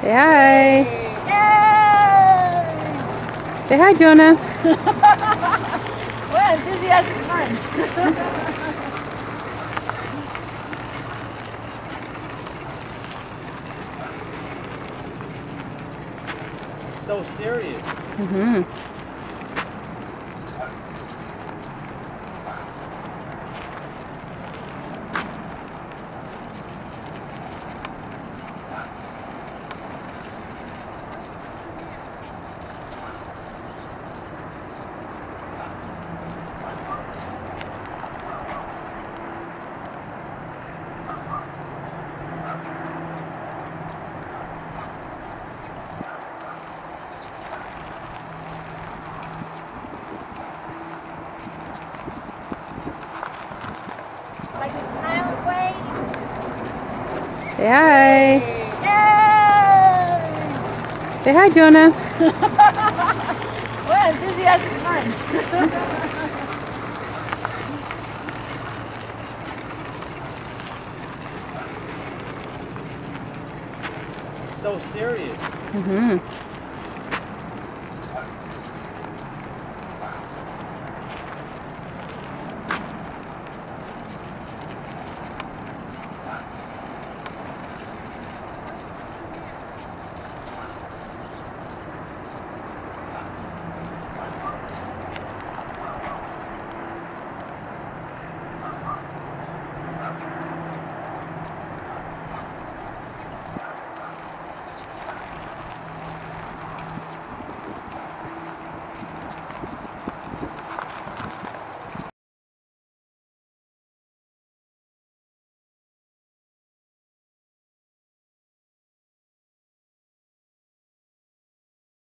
Say hi. Yay! Say hi, Jonah. What an enthusiastic punch. So serious. Mm-hmm. I can smile and wave. Say hi. Yay! Say hi, Jonah. What an enthusiastic punch. So serious. Mm-hmm.